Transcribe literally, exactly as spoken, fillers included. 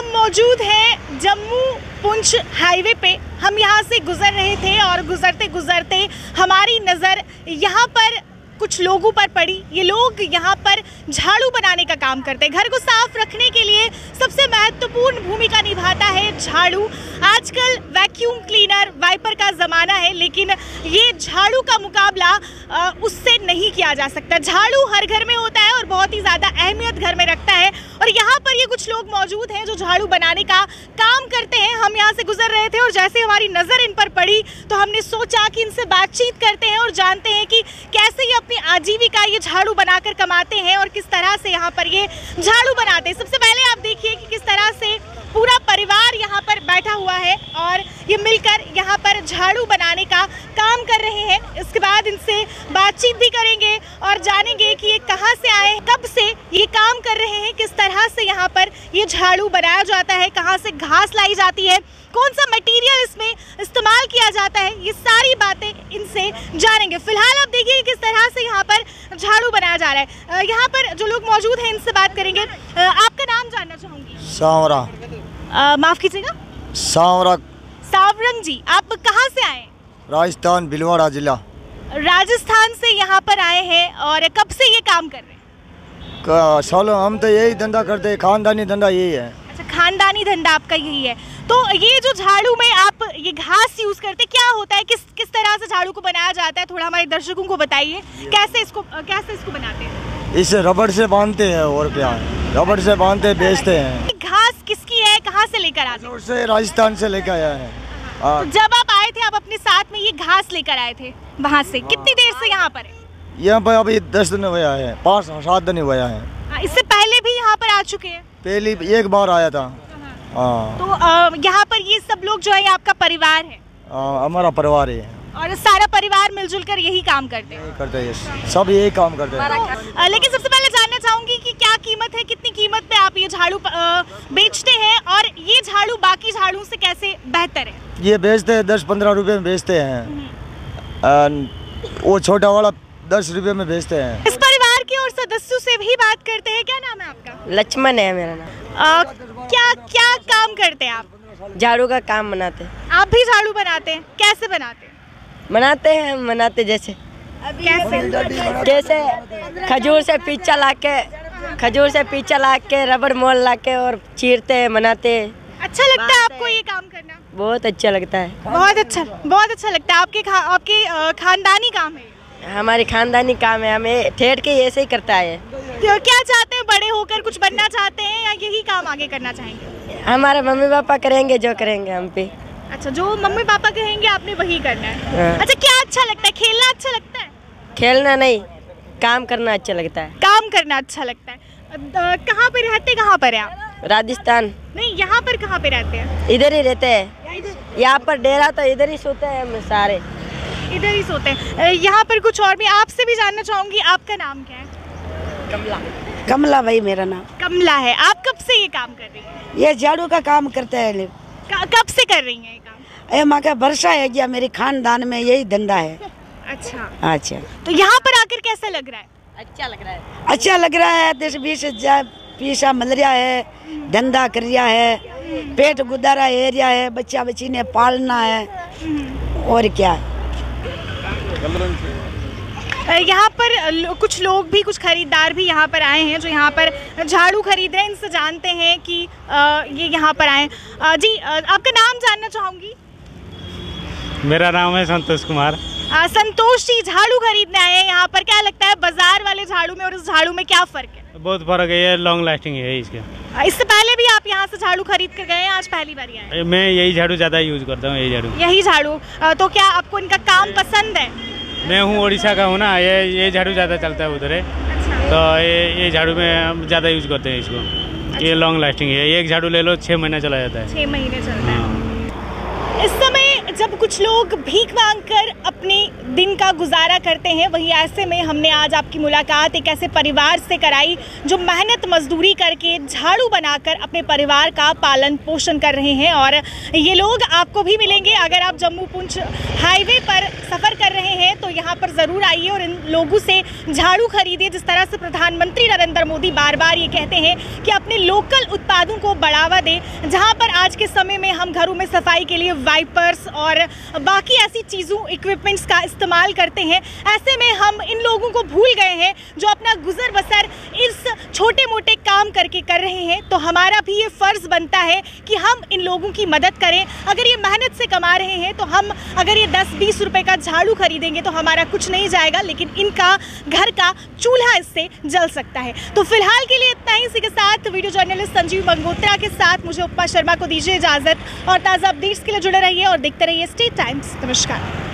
मौजूद हैं जम्मू पुंछ हाईवे पे। हम यहाँ से गुजर रहे थे और गुजरते गुजरते हमारी नज़र यहाँ पर कुछ लोगों पर पड़ी। ये लोग यहाँ पर झाड़ू बनाने का काम करते हैं। घर को साफ रखने के लिए सबसे महत्वपूर्ण भूमिका निभाता है झाड़ू। आजकल वैक्यूम क्लीनर, वाइपर का ज़माना है, लेकिन ये झाड़ू का मुकाबला आ, उससे नहीं किया जा सकता। झाड़ू हर घर में होता है और बहुत ही ज़्यादा अहमियत घर में रखता है। और यहाँ पर ये कुछ लोग मौजूद हैं जो झाड़ू बनाने का काम करते हैं। हम यहाँ से गुजर रहे थे और जैसे हमारी नज़र इन पर पड़ी तो हमने सोचा कि इनसे बातचीत करते हैं और जानते हैं कि कैसे ये अपनी आजीविका ये झाड़ू बनाकर कमाते हैं और किस तरह से यहाँ पर ये झाड़ू बनाते हैं। सबसे पहले आप देखिए कि किस तरह से पूरा परिवार यहाँ पर बैठा हुआ है और ये मिलकर यहाँ पर झाड़ू बनाने का काम कर रहे हैं। इसके बाद इनसे बातचीत भी करेंगे और जानेंगे कि ये कहाँ से आए, कब से ये काम कर रहे हैं, किस तरह से यहाँ पर ये झाड़ू बनाया जाता है, कहाँ से घास लाई जाती है, कौन सा मटेरियल इसमें इस्तेमाल किया जाता है, ये सारी बातें इनसे जानेंगे। फिलहाल आप देखिए किस तरह से यहाँ पर झाड़ू बनाया जा रहा है। यहाँ पर जो लोग मौजूद हैं इनसे बात करेंगे। आपका नाम जानना चाहूँगी। सावरा। माफ कीजिएगा। सावरा। सावरंग जी, आप कहाँ से आए? राजस्थान, भीलवाड़ा जिला। राजस्थान से यहाँ पर आए हैं और कब से ये काम कर रहे हैं? सालों हम तो यही धंधा करते हैं, खानदानी धंधा यही है। अच्छा, खानदानी धंधा आपका यही है। तो ये जो झाड़ू में आप ये घास यूज करते, क्या होता है, किस किस तरह से झाड़ू को बनाया जाता है, थोड़ा हमारे दर्शकों को बताइए। कैसे इसको कैसे इसको बनाते हैं? इसे रबड़ से बांधते हैं और क्या है, रबड़ से बांधते बेचते हैं। घास किसकी है, कहाँ से लेकर आते हैं? से राजस्थान से लेकर आया है। तो जब आप आए थे, आप अपने साथ में ये घास लेकर आए थे वहाँ से? कितनी देर से यहाँ पर है? यहाँ पर अभी दस दिन हुआ है, पाँच सात दिन हुआ है। इससे पहले भी यहाँ पर आ चुके हैं? पहली एक बार आया था। हाँ। तो यहाँ पर ये सब लोग जो है आपका परिवार है? हमारा परिवार है और सारा परिवार मिलजुल कर यही काम करते हैं? करते हैं, सब यही काम करते हैं। तो, लेकिन सबसे पहले जानना चाहूंगी कि क्या कीमत है, कितनी कीमत पे आप ये झाड़ू बेचते हैं और ये झाड़ू बाकी झाड़ू से कैसे बेहतर है? ये बेचते हैं दस पंद्रह रुपए में बेचते हैं, वो छोटा वाला दस रुपए में बेचते हैं। इस परिवार के और सदस्यों से भी बात करते हैं। क्या नाम है आपका? लक्ष्मण है मेरा नाम। आ, क्या क्या काम करते हैं आप? झाड़ू का काम बनाते हैं। आप भी झाड़ू बनाते हैं? कैसे बनाते हैं? बनाते हैं बनाते जैसे कैसे कैसे खजूर से पीछा लाके खजूर से पीछा लाके रबड़ मोल लाके और चीरते हैं, बनाते हैं। अच्छा लगता है आपको ये काम करना? बहुत अच्छा लगता है। बहुत अच्छा बहुत अच्छा लगता है। आपके खा, आपके खानदानी काम है? हमारी खानदानी काम है, हमें ठेठ के ऐसे ही करता है। तो क्या चाहते हैं, बड़े होकर कुछ बनना चाहते हैं या यही काम आगे करना चाहेंगे? हमारे मम्मी पापा करेंगे जो करेंगे हम पे। अच्छा, जो मम्मी पापा कहेंगे आपने वही करना है। हाँ। अच्छा, क्या अच्छा लगता है? खेलना अच्छा लगता है? खेलना नहीं, काम करना अच्छा लगता है। काम करना अच्छा लगता है। कहाँ पे रहते, कहाँ पर है आप? राजस्थान। नहीं, यहाँ पर कहाँ पे रहते हैं? इधर ही रहते हैं, यहाँ पर डेरा तो इधर ही सोते हैं हम सारे, इधर ही सोते हैं। यहाँ पर कुछ और भी आपसे भी जानना चाहूंगी। आपका नाम क्या है? कमला। कमला भाई मेरा नाम। कमला है। आप कब से ये काम कर रही हैं? ये झाड़ू का काम करते हैं। कब से कर रही हैं ये काम? ए माँ का वर्षा है क्या, मेरे खानदान में यही धंधा है। अच्छा अच्छा। तो यहाँ पर आकर कैसा लग रहा है? अच्छा लग रहा है। अच्छा लग रहा है। देश बीस पीसा मल रहा है, धंधा कर रहा है, पेट गुजारा एरिया है, बच्चा बच्ची ने पालना है और क्या। यहाँ पर कुछ लोग भी, कुछ खरीदार भी यहाँ पर आए हैं जो यहाँ पर झाड़ू खरीद रहे हैं। इनसे जानते हैं कि ये यहाँ पर आए। जी, आपका नाम जानना चाहूँगी। मेरा नाम है संतोष कुमार। आ, संतोष जी, झाड़ू खरीदने आए हैं यहाँ पर। क्या लगता है बाजार वाले झाड़ू में और इस झाड़ू में क्या फर्क है? बहुत फर्क है, ये लॉन्ग लास्टिंग है इसके। इससे पहले भी आप यहाँ से झाड़ू खरीद कर गए हैं, आज पहली बार आए? मैं यही झाड़ू ज़्यादा यूज करता हूँ, यही झाड़ू। यही झाड़ू। तो क्या आपको इनका काम पसंद है? मैं हूँ उड़ीसा का हूँ ना, ये ये झाड़ू ज़्यादा चलता है उधर है। अच्छा। तो ये ये झाड़ू में हम ज़्यादा यूज करते हैं इसको। अच्छा। ये लॉन्ग लास्टिंग है, एक झाड़ू ले लो छः महीना चला जाता है। छः महीने चलता है। इस समय जब कुछ लोग भीख मांगकर अपने दिन का गुजारा करते हैं, वहीं ऐसे में हमने आज आपकी मुलाकात एक ऐसे परिवार से कराई जो मेहनत मजदूरी करके झाड़ू बनाकर अपने परिवार का पालन पोषण कर रहे हैं। और ये लोग आपको भी मिलेंगे। अगर आप जम्मू पुंछ हाईवे पर सफ़र कर रहे हैं तो यहाँ पर ज़रूर आइए और इन लोगों से झाड़ू खरीदिए। जिस तरह से प्रधानमंत्री नरेंद्र मोदी बार बार ये कहते हैं कि अपने लोकल उत्पादों को बढ़ावा दें, जहाँ पर आज के समय में हम घरों में सफाई के लिए वाइपर्स और बाकी ऐसी चीज़ों इक्विपमेंट्स का इस्तेमाल करते हैं, ऐसे में हम इन लोगों को भूल गए हैं जो अपना गुजर बसर इस छोटे मोटे काम करके कर रहे हैं। तो हमारा भी ये फ़र्ज़ बनता है कि हम इन लोगों की मदद करें। अगर ये मेहनत से कमा रहे हैं तो हम अगर ये दस बीस रुपए का झाड़ू खरीदेंगे तो हमारा कुछ नहीं जाएगा, लेकिन इनका घर का चूल्हा इससे जल सकता है। तो फिलहाल के लिए इतना ही। इसी के साथ वीडियो जर्नलिस्ट संजीव मंगोत्रा के साथ मुझे उपमा शर्मा को दीजिए इजाज़त और ताज़ा अपडेट्स के लिए जुड़े रहिए और देखते रहिए स्टेट टाइम्स। नमस्कार।